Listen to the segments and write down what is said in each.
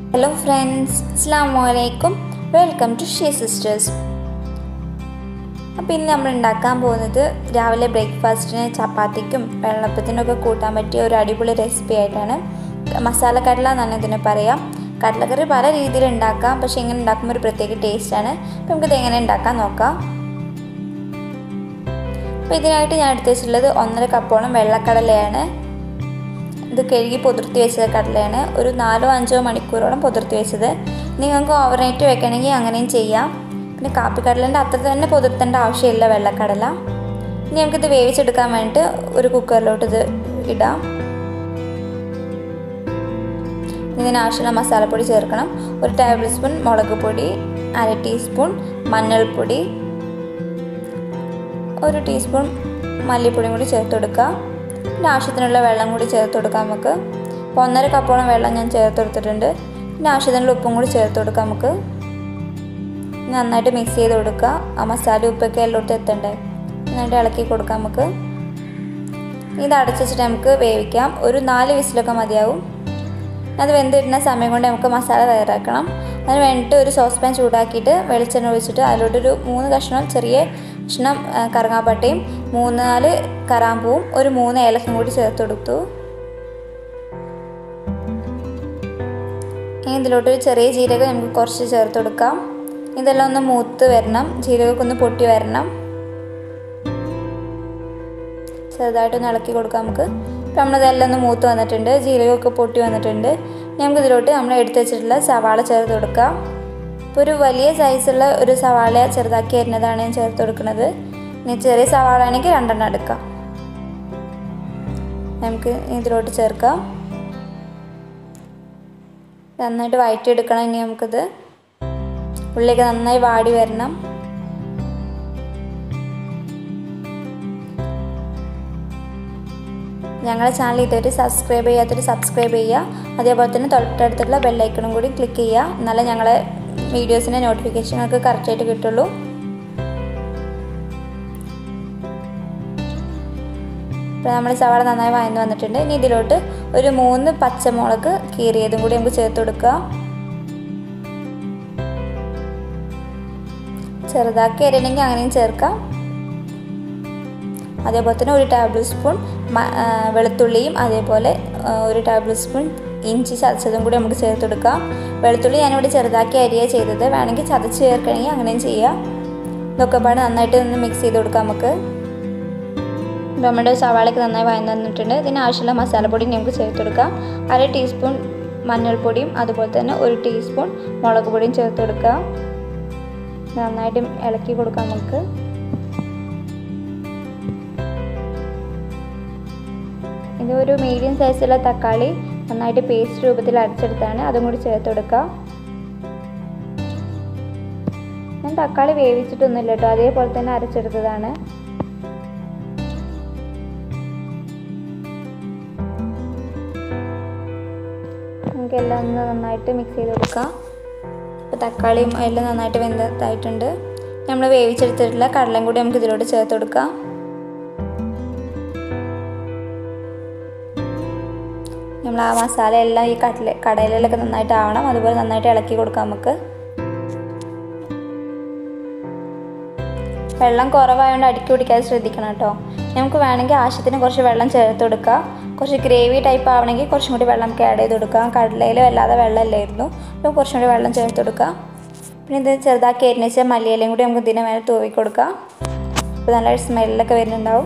Hello friends, Assalamualaikum. Welcome to She Sisters. അപ്പോൾ ഇന്ന് നമ്മൾ ഉണ്ടാക്കാൻ പോകുന്നത് രാവിലെ ബ്രേക്ക്ഫാസ്റ്റിന് ചപ്പാത്തിക്കും വെള്ളപ്പത്തിനൊക്കെ കൂട്ടാൻ പറ്റിയ ഒരു അടിപൊളി റെസിപ്പി ആയിട്ടാണ്. മസാല കടല എന്നാണ് ഇതിനെ പറയാം. കടലക്കറി പല രീതിയിൽ ഉണ്ടാക്കാം, പക്ഷേ ഇങ്ങനെ ഉണ്ടാക്കുമ്പോൾ ഒരു പ്രത്യേക ടേസ്റ്റാണ്. അപ്പോൾ നമുക്കിത് എങ്ങനെ ഉണ്ടാക്കാൻ നോക്കാം. അപ്പോൾ ഇതിനായിട്ട് ഞാൻ എടുത്ത് വെച്ചിട്ടുള്ളത് 1.5 കപ്പോളം വെള്ളക്കടലയാണ്. ഇത് കഴുകി പൊതിർത്തി വെച്ചത് കടലയാണ്. ഒരു 4-5 മണിക്കൂറോളം പൊതിർത്തി വെച്ചത്. നിങ്ങൾക്ക് ഓവർനൈറ്റ് വെക്കണമെങ്കിൽ അങ്ങനെയും ചെയ്യാം. പിന്നെ കാപ്പിക്കടലിൻ്റെ അത്ര തന്നെ പൊതിർത്തേണ്ട ആവശ്യമില്ല വെള്ളക്കടല. ഇനി നമുക്കിത് വേവിച്ചെടുക്കാൻ വേണ്ടിയിട്ട് ഒരു കുക്കറിലോട്ട് ഇത് ഇടാം. ഇതിനാവശ്യമുള്ള മസാലപ്പൊടി ചേർക്കണം. 1 ടേബിൾ സ്പൂൺ മുളക് പൊടി, 1/2 ടീസ്പൂൺ മഞ്ഞൾപ്പൊടി, 1 ടീസ്പൂൺ മല്ലിപ്പൊടിയും കൂടി ചേർത്ത് കൊടുക്കുക. പിന്നെ ആവശ്യത്തിനുള്ള വെള്ളം കൂടി ചേർത്ത് കൊടുക്കാം നമുക്ക്. അപ്പോൾ 1.5 കപ്പോളം വെള്ളം ഞാൻ ചേർത്ത് കൊടുത്തിട്ടുണ്ട്. പിന്നെ ആവശ്യത്തിനുള്ള ഉപ്പും കൂടി ചേർത്ത് കൊടുക്കാം നമുക്ക്. നന്നായിട്ട് മിക്സ് ചെയ്ത് കൊടുക്കുക. ആ മസാല ഉപ്പൊക്കെ എല്ലായിടത്തും എത്തണ്ടേ, നന്നായിട്ട് ഇളക്കി കൊടുക്കാം നമുക്ക്. ഇത് അടച്ചു വെച്ചിട്ട് നമുക്ക് വേവിക്കാം. ഒരു 4 വിസിലൊക്കെ മതിയാവും. അത് വെന്തിടുന്ന സമയം കൊണ്ട് നമുക്ക് മസാല തയ്യാറാക്കണം. അതിന് വേണ്ടിയിട്ട് ഒരു സോസ് പാൻ ചൂടാക്കിയിട്ട് വെളിച്ചെണ്ണ ഒഴിച്ചിട്ട് അതിലോട്ടൊരു 3 കഷ്ണം ചെറിയ കഷ്ണം കറുങ്ങാപ്പട്ടയും 3-4 കറാമ്പൂവും ഒരു 3 ഏലക്കും കൂടി ചേർത്ത് കൊടുത്തു. ഇതിലോട്ടൊരു ചെറിയ ജീരകം നമുക്ക് കുറച്ച് ചേർത്ത് കൊടുക്കാം. ഇതെല്ലാം ഒന്ന് മൂത്ത് വരണം, ജീരകമൊക്കെ ഒന്ന് പൊട്ടി വരണം. ചെറുതായിട്ടൊന്ന് ഇളക്കി കൊടുക്കാം നമുക്ക്. ഇപ്പം നമ്മളിതെല്ലാം ഒന്ന് മൂത്ത് വന്നിട്ടുണ്ട്, ജീരകമൊക്കെ പൊട്ടി വന്നിട്ടുണ്ട്. നമുക്കിതിലോട്ട് നമ്മൾ എടുത്ത് വെച്ചിട്ടുള്ള സവാള ചേർത്ത് കൊടുക്കാം. ഇപ്പോൾ ഒരു വലിയ സൈസുള്ള ഒരു സവാള ചെറുതാക്കി അരിഞ്ഞതാണ് ഞാൻ ചേർത്ത് കൊടുക്കുന്നത്. ഇനി ചെറിയ സവാള ആണെങ്കിൽ 2 എടുക്കാം. നമുക്ക് ഇതിലോട്ട് ചേർക്കാം. നന്നായിട്ട് വഴറ്റിയെടുക്കണം. ഇനി നമുക്കിത് ഉള്ളിലേക്ക് നന്നായി വാടി വരണം. ഞങ്ങളുടെ ചാനൽ ഇതുവരെ സബ്സ്ക്രൈബ് ചെയ്യാത്തൊരു സബ്സ്ക്രൈബ് ചെയ്യുക. അതേപോലെ തന്നെ തൊട്ടടുത്തുള്ള ബെല്ലൈക്കണും കൂടി ക്ലിക്ക് ചെയ്യുക. എന്നാലേ ഞങ്ങളെ വീഡിയോസിൻ്റെ നോട്ടിഫിക്കേഷൻ നിങ്ങൾക്ക് കറക്റ്റായിട്ട് കിട്ടുള്ളൂ. ഇപ്പോൾ നമ്മൾ സവാള നന്നായി വഴന്ന് വന്നിട്ടുണ്ട്. ഇനി ഇതിലോട്ട് ഒരു 3 പച്ചമുളക് കീറിയതും കൂടി നമുക്ക് ചേർത്ത് കൊടുക്കുക. ചെറുതാക്കി അരിയണമെങ്കിൽ അങ്ങനെയും ചേർക്കാം. അതേപോലെ തന്നെ 1 ടേബിൾ സ്പൂൺ വെളുത്തുള്ളിയും അതേപോലെ 1 ടേബിൾ സ്പൂൺ ഇഞ്ചി ചതച്ചതും കൂടി നമുക്ക് ചേർത്ത് കൊടുക്കാം. വെളുത്തുള്ളി ഞാനിവിടെ ചെറുതാക്കി അരിയാണ് ചെയ്തത്. വേണമെങ്കിൽ ചതച്ച് ചേർക്കണമെങ്കിൽ അങ്ങനെയും ചെയ്യാം. ഇതൊക്കെ പാട് നന്നായിട്ട് ഒന്ന് മിക്സ് ചെയ്ത് കൊടുക്കാം നമുക്ക്. നമ്മുടെ സവാളയ്ക്ക് നന്നായി വഴന്ന് വന്നിട്ടുണ്ട്. ഇതിനാവശ്യമുള്ള മസാലപ്പൊടി നമുക്ക് ചേർത്ത് കൊടുക്കാം. 1/2 ടീസ്പൂൺ മഞ്ഞൾപ്പൊടിയും അതുപോലെ തന്നെ 1 ടീസ്പൂൺ മുളക് പൊടിയും ചേർത്ത് കൊടുക്കുക. നന്നായിട്ട് ഇളക്കി കൊടുക്കാം നമുക്ക്. ഇത് ഒരു മീഡിയം സൈസുള്ള തക്കാളി നന്നായിട്ട് പേസ്റ്റ് രൂപത്തിൽ അരച്ചെടുത്താണ്, അതും കൂടി ചേർത്ത് കൊടുക്കുക. ഞാൻ തക്കാളി വേവിച്ചിട്ടൊന്നുമില്ല കേട്ടോ, അതേപോലെ തന്നെ അരച്ചെടുത്തതാണ്. നമുക്കെല്ലാം ഒന്ന് നന്നായിട്ട് മിക്സ് ചെയ്ത് കൊടുക്കാം. ഇപ്പോൾ തക്കാളിയും എല്ലാം നന്നായിട്ട് വെന്തതായിട്ടുണ്ട്. നമ്മൾ വേവിച്ചെടുത്തിട്ടുള്ള കടലയും കൂടി നമുക്ക് ഇതിലോട്ട് ചേർത്ത് കൊടുക്കാം. നമ്മൾ ആ മസാല എല്ലാം ഈ കടലയിലൊക്കെ നന്നായിട്ട് ആവണം, അതുപോലെ നന്നായിട്ട് ഇളക്കി കൊടുക്കാം നമുക്ക്. വെള്ളം കുറവായതുകൊണ്ട് അടുക്കി പിടിക്കാതെ ശ്രദ്ധിക്കണം കേട്ടോ. നമുക്ക് വേണമെങ്കിൽ ആവശ്യത്തിന് കുറച്ച് വെള്ളം ചേർത്ത് കൊടുക്കാം. കുറച്ച് ഗ്രേവി ടൈപ്പ് ആവണമെങ്കിൽ കുറച്ചും കൂടി വെള്ളം ആഡ് ചെയ്ത് കൊടുക്കാം. കടലയിൽ വല്ലാതെ വെള്ളമില്ലായിരുന്നു, അപ്പോൾ കുറച്ചും കൂടി വെള്ളം ചേർത്ത് കൊടുക്കാം. പിന്നെ ഇത് ചെറുതാക്കി അരിഞ്ഞ് വെച്ചാൽ മല്ലിയിലയും കൂടി നമുക്ക് ഇതിന് മേലെ തൂവി കൊടുക്കാം. അപ്പോൾ നല്ലൊരു സ്മെല്ലൊക്കെ വരുന്നുണ്ടാവും.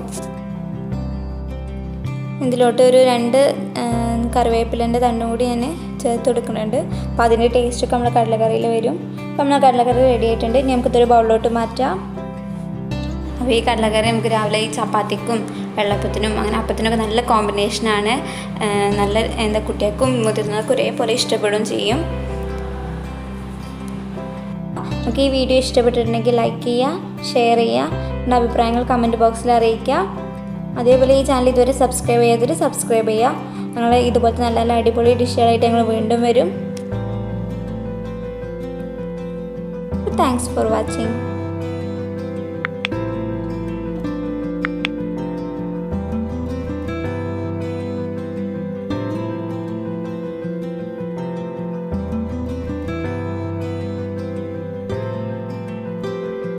ഇതിലോട്ട് ഒരു 2 കറിവേപ്പിലേൻ്റെ തണ്ടും കൂടി ഞാൻ ചേർത്ത് കൊടുക്കുന്നുണ്ട്. അപ്പോൾ അതിൻ്റെ ടേസ്റ്റൊക്കെ നമ്മൾ കടലക്കറിയിൽ വരും. അപ്പോൾ നമ്മൾ കടലക്കറി റെഡി ആയിട്ടുണ്ട്. ഇനി നമുക്കിതൊരു ബൗളിലോട്ട് മാറ്റാം. അപ്പോൾ ഈ കടലക്കറി നമുക്ക് രാവിലെ ഈ ചപ്പാത്തിക്കും വെള്ളപ്പത്തിനും അങ്ങനെ അപ്പത്തിനൊക്കെ നല്ല കോമ്പിനേഷനാണ്. നല്ല കുട്ടികൾക്കും മുതിർന്നവർക്കും ഒരേപോലെ ഇഷ്ടപ്പെടുകയും ചെയ്യും. നമുക്ക് ഈ വീഡിയോ ഇഷ്ടപ്പെട്ടിട്ടുണ്ടെങ്കിൽ ലൈക്ക് ചെയ്യുക, ഷെയർ ചെയ്യുക, നിങ്ങളുടെ അഭിപ്രായങ്ങൾ കമൻറ്റ് ബോക്സിൽ അറിയിക്കുക. അതേപോലെ ഈ ചാനൽ ഇതുവരെ സബ്സ്ക്രൈബ് ചെയ്യാത്തവർ സബ്സ്ക്രൈബ് ചെയ്യുക. ഞങ്ങൾ ഇതുപോലത്തെ നല്ല നല്ല അടിപൊളി ഡിഷുകളായിട്ട് ഞങ്ങൾ വീണ്ടും വരും. Thanks for watching.